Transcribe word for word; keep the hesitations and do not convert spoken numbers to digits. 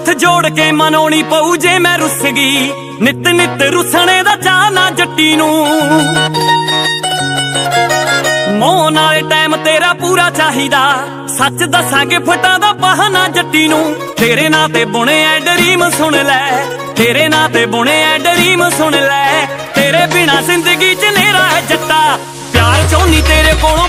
हथ जोड़ के मनाउणी पऊ जे मैं रुस गई। नित नित रुसने दा चाह ना जट्टी नूं, मोह नाले टाइम तेरा पूरा चाहिदा। सच दसांगे फटा दा बहाना जट्टी नूं। तेरे नां ते बुने ऐ ड्रीम सुन लै, तेरे नां ते बुने ऐ ड्रीम सुन लै। तेरे बिना जिंदगी च नेरा है जट्टा, प्यार चाहुंदी तेरे कोलों